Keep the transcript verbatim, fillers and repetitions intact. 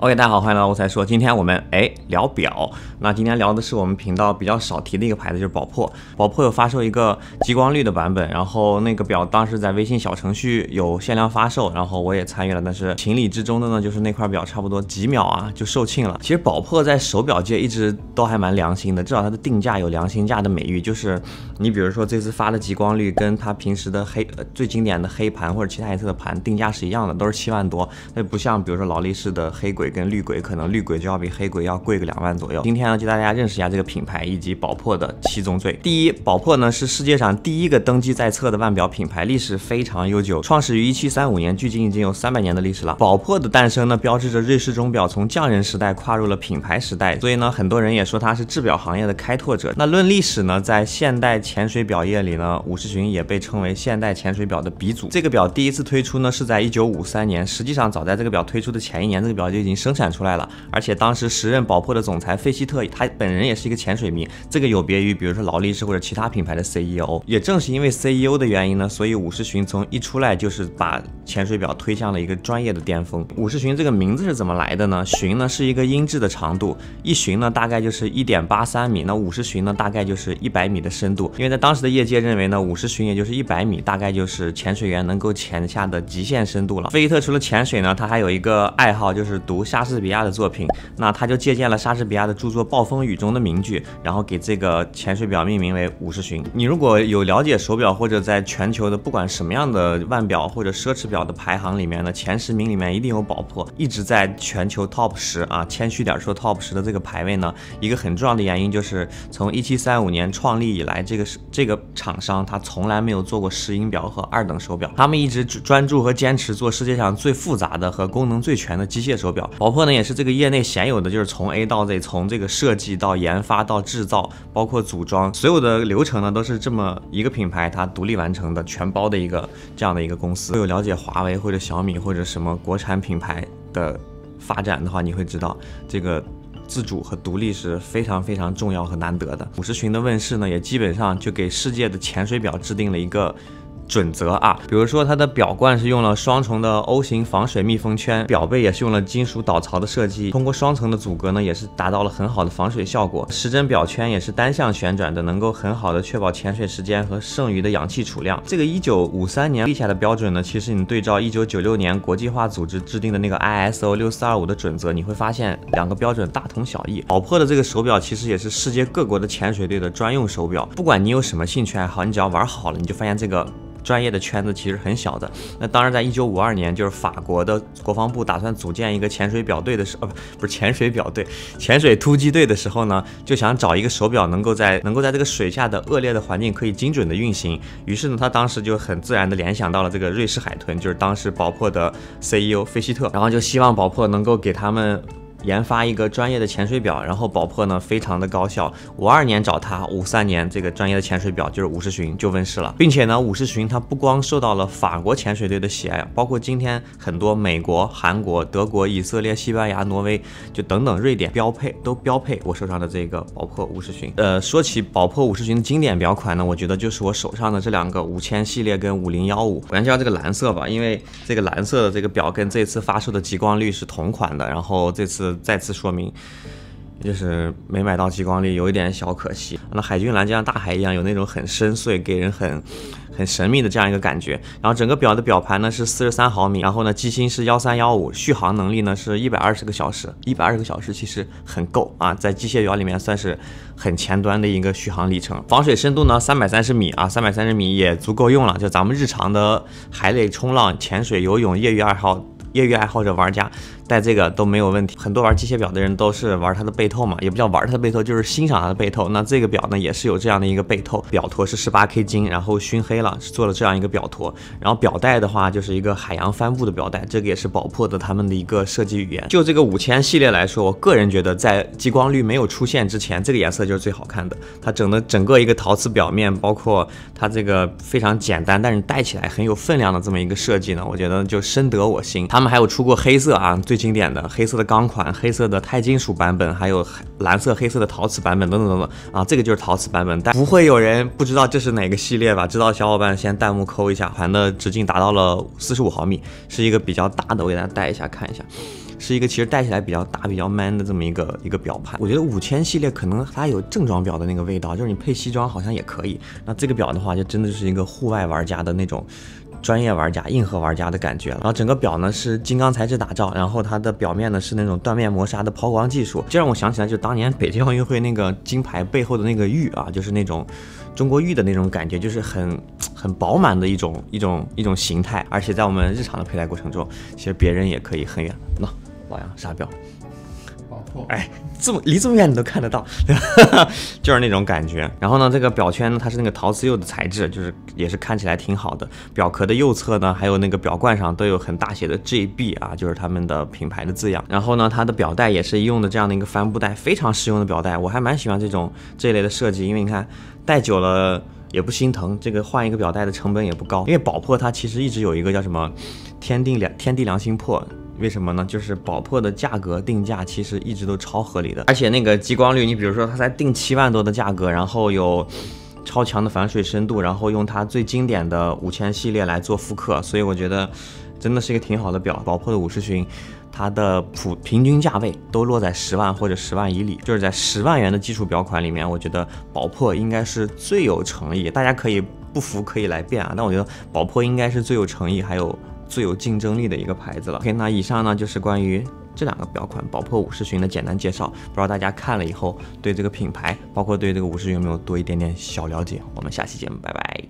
OK， 大家好，欢迎来到我才说。今天我们哎聊表，那今天聊的是我们频道比较少提的一个牌子，就是宝珀。宝珀有发售一个激光绿的版本，然后那个表当时在微信小程序有限量发售，然后我也参与了，但是情理之中的呢，就是那块表差不多几秒啊就售罄了。其实宝珀在手表界一直都还蛮良心的，至少它的定价有良心价的美誉，就是你比如说这次发的极光绿，跟它平时的黑、呃、最经典的黑盘或者其他颜色的盘定价是一样的，都是七万多，那不像比如说劳力士的黑轨跟绿轨，可能绿轨就要比黑轨要贵个两万左右。今天呢，就带大家认识一下这个品牌以及宝珀的七宗罪。第一，宝珀呢是世界上第一个登记在册的腕表品牌，历史非常悠久，创始于一七三五年，距今已经有三百年的历史了。宝珀的诞生呢，标志着瑞士钟表从匠人时代跨入了品牌时代，所以呢，很多人也说它是制表行业的开拓者。那论历史呢，在现代潜水表业里呢，伍士寻也被称为现代潜水表的鼻祖。这个表第一次推出呢是在一九五三年，实际上早在这个表推出的前一年，这个表就已经生产出来了。而且当时时任宝珀的总裁费希特，他本人也是一个潜水迷，这个有别于比如说劳力士或者其他品牌的 C E O。也正是因为 C E O 的原因呢，所以伍士寻从一出来就是把潜水表推向了一个专业的巅峰。伍士寻这个名字是怎么来的呢？寻呢是一个音质的长度，一寻呢大概就是 一点八三米，那伍士寻呢大概就是一百米的深度。因为在当时的业界认为呢，伍士寻也就是一百米，大概就是潜水员能够潜下的极限深度了。费希特除了潜水呢，他还有一个爱好，就是读莎士比亚的作品。那他就借鉴了莎士比亚的著作《暴风雨》中的名句，然后给这个潜水表命名为伍士寻。你如果有了解手表，或者在全球的不管什么样的腕表或者奢侈表的排行里面呢，前十名里面一定有宝珀，一直在全球 top 十啊，谦虚点说 top 十的这个排位呢，一个很重要的原因就是从一七三五年创立以来，这个这个厂商他从来没有做过石英表和二等手表，他们一直专注和坚持做世界上最复杂的和功能最全的机械手表。宝珀呢也是这个业内鲜有的，就是从 A 到 Z， 从这个设计到研发到制造，包括组装，所有的流程呢都是这么一个品牌它独立完成的，全包的一个这样的一个公司。有了解华为或者小米或者什么国产品牌的发展的话，你会知道这个自主和独立是非常非常重要和难得的。伍士寻的问世呢，也基本上就给世界的潜水表制定了一个准则啊，比如说它的表冠是用了双重的 O 型防水密封圈，表背也是用了金属导槽的设计，通过双层的阻隔呢，也是达到了很好的防水效果。时针表圈也是单向旋转的，能够很好的确保潜水时间和剩余的氧气储量。这个一九五三年立下的标准呢，其实你对照一九九六年国际化组织制定的那个 I S O 六四二五的准则，你会发现两个标准大同小异。宝珀的这个手表其实也是世界各国的潜水队的专用手表，不管你有什么兴趣爱好，你只要玩好了，你就发现这个专业的圈子其实很小的。那当然，在一九五二年，就是法国的国防部打算组建一个潜水表队的时候，呃，不是潜水表队，潜水突击队的时候呢，就想找一个手表能够在能够在这个水下的恶劣的环境可以精准的运行。于是呢，他当时就很自然的联想到了这个瑞士海豚，就是当时宝珀的 C E O 费希特，然后就希望宝珀能够给他们研发一个专业的潜水表。然后宝珀呢非常的高效，五二年找他，五三年这个专业的潜水表就是伍士寻就问世了，并且呢伍士寻他不光受到了法国潜水队的喜爱，包括今天很多美国、韩国、德国、以色列、西班牙、挪威就等等瑞典标配都标配我手上的这个宝珀伍士寻。呃，说起宝珀伍士寻的经典表款呢，我觉得就是我手上的这两个五千系列跟五零一五，我先叫这个蓝色吧，因为这个蓝色的这个表跟这次发售的极光绿是同款的，然后这次再次说明，就是没买到极光绿有一点小可惜。那海军蓝就像大海一样，有那种很深邃，给人很很神秘的这样一个感觉。然后整个表的表盘呢是四十三毫米，然后呢机芯是一三一五，续航能力呢是一百二十个小时，一百二十个小时其实很够啊，在机械表里面算是很前端的一个续航里程。防水深度呢三百三十米啊，三百三十米也足够用了，就咱们日常的海类冲浪、潜水、游泳、业余爱好。业余爱好者玩家戴这个都没有问题。很多玩机械表的人都是玩它的背透嘛，也不叫玩它的背透，就是欣赏它的背透。那这个表呢也是有这样的一个背透，表托是 十八K 金，然后熏黑了，是做了这样一个表托。然后表带的话就是一个海洋帆布的表带，这个也是宝珀的他们的一个设计语言。就这个五千系列来说，我个人觉得在极光绿没有出现之前，这个颜色就是最好看的。它整的整个一个陶瓷表面，包括它这个非常简单但是戴起来很有分量的这么一个设计呢，我觉得就深得我心。他们还有出过黑色啊，最经典的黑色的钢款、黑色的钛金属版本，还有蓝色、黑色的陶瓷版本等等等等啊，这个就是陶瓷版本，但不会有人不知道这是哪个系列吧？知道的小伙伴先弹幕扣一下。盘的直径达到了四十五毫米，是一个比较大的，我给大家戴一下看一下。 是一个其实戴起来比较大、比较 man 的这么一个一个表盘。我觉得五千系列可能它有正装表的那个味道，就是你配西装好像也可以。那这个表的话，就真的就是一个户外玩家的那种。专业玩家、硬核玩家的感觉了。然后整个表呢是金刚材质打造，然后它的表面呢是那种缎面磨砂的抛光技术，这让我想起来就当年北京奥运会那个金牌背后的那个玉啊，就是那种中国玉的那种感觉，就是很很饱满的一种一种一种形态。而且在我们日常的佩戴过程中，其实别人也可以很远。那老杨啥表？哎，这么离这么远你都看得到，对吧？就是那种感觉。然后呢，这个表圈呢，它是那个陶瓷釉的材质，就是也是看起来挺好的。表壳的右侧呢，还有那个表冠上都有很大写的 J B 啊，就是他们的品牌的字样。然后呢，它的表带也是用的这样的一个帆布带，非常实用的表带，我还蛮喜欢这种这一类的设计，因为你看戴久了也不心疼，这个换一个表带的成本也不高。因为宝珀它其实一直有一个叫什么天地良天地良心珀。为什么呢？就是宝珀的价格定价其实一直都超合理的，而且那个激光率，你比如说它才定七万多的价格，然后有超强的反水深度，然后用它最经典的五千系列来做复刻，所以我觉得真的是一个挺好的表。宝珀的五十巡，它的普平均价位都落在十万或者十万以里，就是在十万元的基础表款里面，我觉得宝珀应该是最有诚意。大家可以不服可以来辩啊，但我觉得宝珀应该是最有诚意，还有最有竞争力的一个牌子了。OK， 那以上呢就是关于这两个表款宝珀五十巡的简单介绍，不知道大家看了以后对这个品牌，包括对这个五十巡有没有多一点点小了解？我们下期节目拜拜。